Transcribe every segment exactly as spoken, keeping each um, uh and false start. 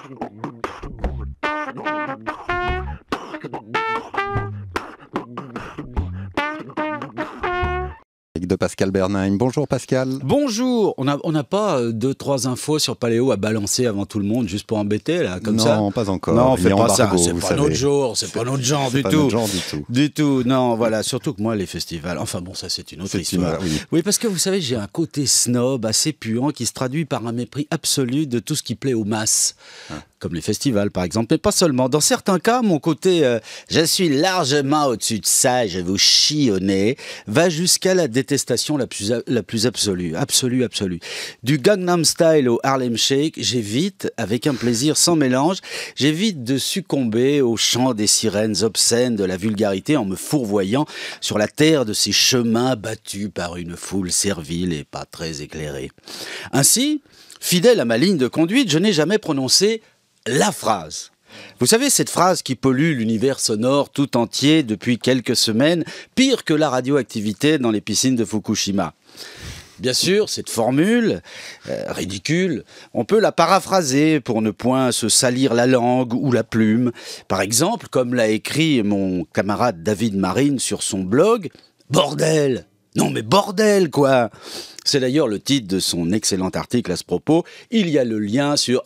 De Pascal Bernheim. Bonjour Pascal. Bonjour. On n'a on n'a pas euh, deux, trois infos sur Paléo à balancer avant tout le monde juste pour embêter là, comme non, ça? Non, pas encore. Non, on Il fait est pas embargo, ça. C'est vous pas savez. notre genre, c'est pas notre genre du pas tout. notre genre du tout. Du tout. Non, voilà. Surtout que moi, les festivals. Enfin bon, ça c'est une autre histoire. Une, oui. oui, parce que vous savez, j'ai un côté snob assez puant qui se traduit par un mépris absolu de tout ce qui plaît aux masses. Ah. Comme les festivals par exemple, mais pas seulement. Dans certains cas, mon côté euh, « je suis largement au-dessus de ça et je vais vous chionner » va jusqu'à la détestation la plus, la plus absolue, absolue, absolue. Du Gangnam Style au Harlem Shake, j'évite, avec un plaisir sans mélange, j'évite de succomber au chant des sirènes obscènes de la vulgarité en me fourvoyant sur la terre de ces chemins battus par une foule servile et pas très éclairée. Ainsi, fidèle à ma ligne de conduite, je n'ai jamais prononcé la phrase. Vous savez, cette phrase qui pollue l'univers sonore tout entier depuis quelques semaines, pire que la radioactivité dans les piscines de Fukushima. Bien sûr, cette formule, euh, ridicule, on peut la paraphraser pour ne point se salir la langue ou la plume. Par exemple, comme l'a écrit mon camarade David Marine sur son blog, « Bordel ! Non mais bordel, quoi !» C'est d'ailleurs le titre de son excellent article à ce propos. Il y a le lien sur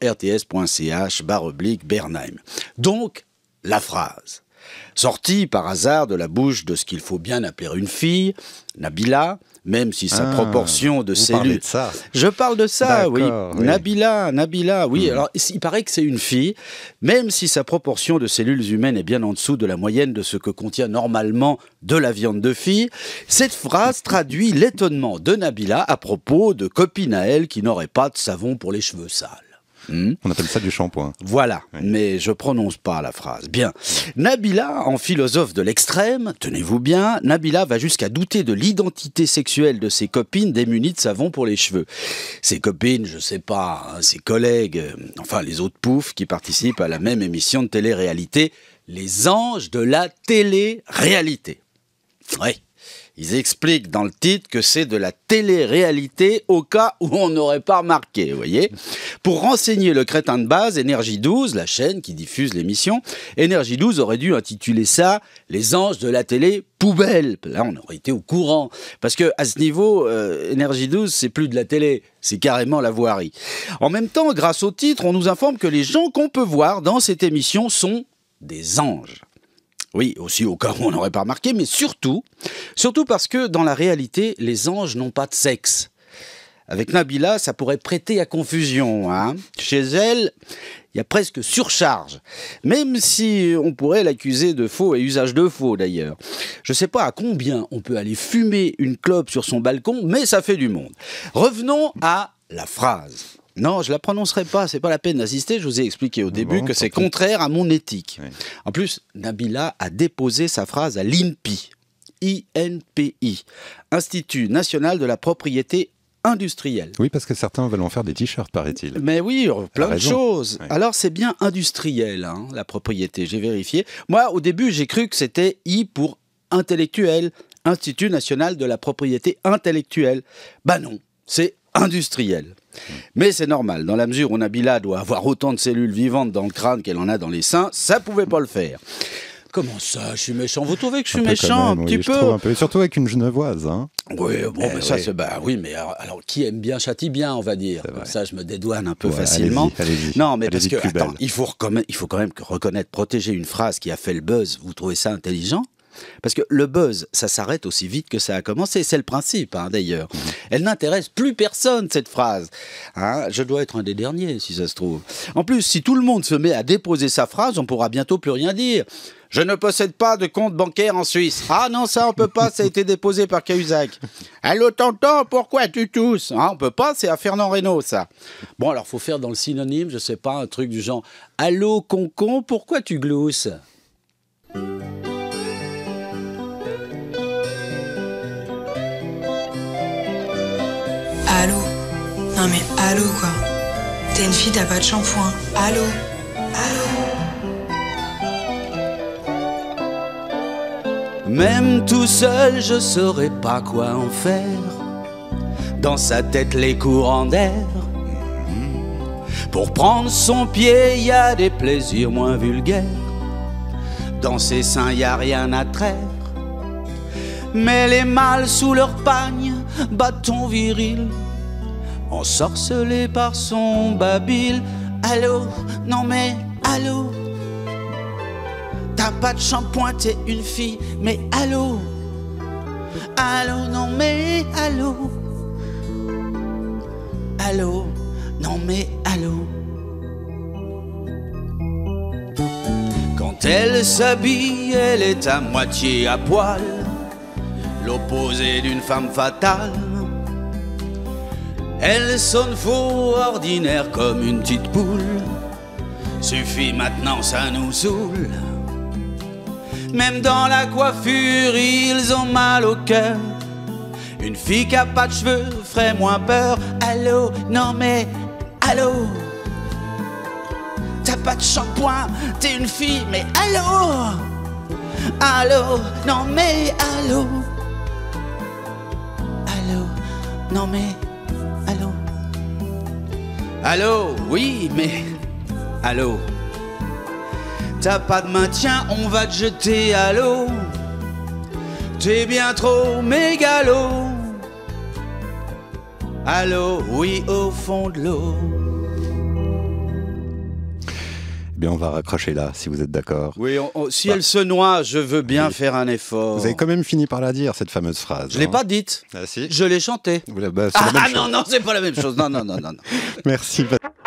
rts.ch barre oblique Bernheim. Donc, la phrase. Sortie par hasard de la bouche de ce qu'il faut bien appeler une fille, Nabila, même si sa ah, proportion de cellules... de ça. Je parle de ça, oui. oui. Nabila, Nabila, oui. Mmh. Alors, il paraît que c'est une fille, même si sa proportion de cellules humaines est bien en dessous de la moyenne de ce que contient normalement de la viande de fille. Cette phrase traduit l'étonnement de Nabila à propos de copines à elle qui n'auraient pas de savon pour les cheveux sales. Mmh. On appelle ça du shampoing. Voilà, oui. Mais je prononce pas la phrase. Bien. Nabila, en philosophe de l'extrême, tenez-vous bien, Nabila va jusqu'à douter de l'identité sexuelle de ses copines démunies de savon pour les cheveux. Ses copines, je sais pas, hein, ses collègues, euh, enfin les autres poufs qui participent à la même émission de télé-réalité, les anges de la télé-réalité. Oui. Ils expliquent dans le titre que c'est de la télé-réalité au cas où on n'aurait pas remarqué, vous voyez. Pour renseigner le crétin de base, Énergie douze, la chaîne qui diffuse l'émission, Énergie douze aurait dû intituler ça « Les anges de la télé poubelle ». Là, on aurait été au courant. Parce que à ce niveau, euh, Énergie douze, c'est plus de la télé, c'est carrément la voirie. En même temps, grâce au titre, on nous informe que les gens qu'on peut voir dans cette émission sont des anges. Oui, aussi au cas où on n'aurait pas remarqué, mais surtout, surtout parce que dans la réalité, les anges n'ont pas de sexe. Avec Nabila, ça pourrait prêter à confusion, hein. Chez elle, il y a presque surcharge. Même si on pourrait l'accuser de faux et usage de faux, d'ailleurs. Je ne sais pas à combien on peut aller fumer une clope sur son balcon, mais ça fait du monde. Revenons à la phrase. Non, je la prononcerai pas, c'est pas la peine d'assister, je vous ai expliqué au début bon, que c'est contraire à mon éthique. Oui. En plus, Nabila a déposé sa phrase à l'I N P I, I N P I, Institut National de la Propriété Industrielle. Oui, parce que certains veulent en faire des t-shirts, paraît-il. Mais oui, plein de choses. Oui. Alors, c'est bien industriel, hein, la propriété, j'ai vérifié. Moi, au début, j'ai cru que c'était I pour intellectuel, Institut National de la Propriété Intellectuelle. Bah non, c'est industriel. Mais c'est normal, dans la mesure où Nabila doit avoir autant de cellules vivantes dans le crâne qu'elle en a dans les seins, ça pouvait pas le faire. Comment ça, je suis méchant? Vous trouvez que je suis méchant même, un petit oui, peu, je trouve un peu, et surtout avec une genevoise, hein. Oui, bon, eh mais ça oui. c'est bah oui, mais alors, alors qui aime bien châtie bien, on va dire. Comme ça, je me dédouane un peu ouais, facilement. Allez-y, allez-y. Non, mais allez-y parce que attends, belle. il faut reconnaître, il faut quand même reconnaître, protéger une phrase qui a fait le buzz. Vous trouvez ça intelligent? Parce que le buzz, ça s'arrête aussi vite que ça a commencé. C'est le principe, hein, d'ailleurs. Mmh. Elle n'intéresse plus personne, cette phrase. Hein, je dois être un des derniers, si ça se trouve. En plus, si tout le monde se met à déposer sa phrase, on pourra bientôt plus rien dire. Je ne possède pas de compte bancaire en Suisse. Ah non, ça, on peut pas, ça a été déposé par Cahuzac. Allô, tonton, pourquoi tu tousses? Ah, on peut pas, c'est à Fernand Reynaud, ça. Bon, alors, faut faire dans le synonyme, je sais pas, un truc du genre « Allô, concon, pourquoi tu glousses ?» Allô? Non mais allô quoi? T'es une fille, t'as pas de shampoing. Allô? Allô? Même tout seul, je saurais pas quoi en faire. Dans sa tête, les courants d'air Pour prendre son pied, y a des plaisirs moins vulgaires. Dans ses seins, y a rien à traire. Mais les mâles sous leur pagne, bâton viril, ensorcelés par son babil. Allô, non mais allô, t'as pas de shampoing, t'es une fille, mais allô, allô, non mais allô, allô, non mais allô. Quand elle s'habille, elle est à moitié à poil, l'opposé d'une femme fatale. Elle sonne faux, ordinaire comme une petite poule. Suffit maintenant, ça nous saoule. Même dans la coiffure, ils ont mal au cœur. Une fille qui a pas de cheveux ferait moins peur. Allô, non mais, allô, t'as pas de shampoing, t'es une fille, mais allô, allô, non mais, allô, allô, non mais, allô, allô, oui, mais, allô, t'as pas de maintien, on va te jeter à l'eau. T'es bien trop mégalo. Allô, oui, au fond de l'eau. Eh bien, on va raccrocher là, si vous êtes d'accord. Oui, on, on, si bah. elle se noie, je veux bien oui. faire un effort. Vous avez quand même fini par la dire, cette fameuse phrase. Je l'ai hein. pas dite. Ah si. Je l'ai chantée. Vous la- bah, c'est Ah, la même ah chose. non, non, c'est pas la même chose. Non, non, non, non. non. Merci.